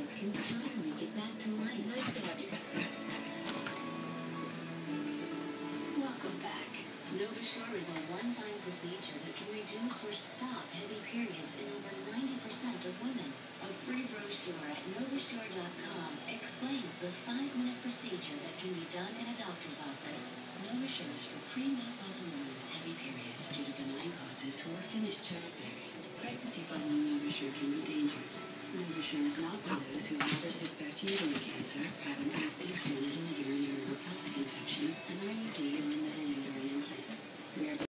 periods can finally get back to life. Welcome back. NovaSure is a one-time procedure that can reduce or stop heavy periods in over 90% of women. A free brochure at NovaSure.com explains the 5-minute procedure that can be done in a doctor's office. NovaSure is for premenopausal women with heavy periods due to benign causes who are finished childbearing. Pregnancy following NovaSure can be dangerous. NovaSure is not for those who either suspect uterine cancer, have an active genital urinary or pelvic infection, an IUD, or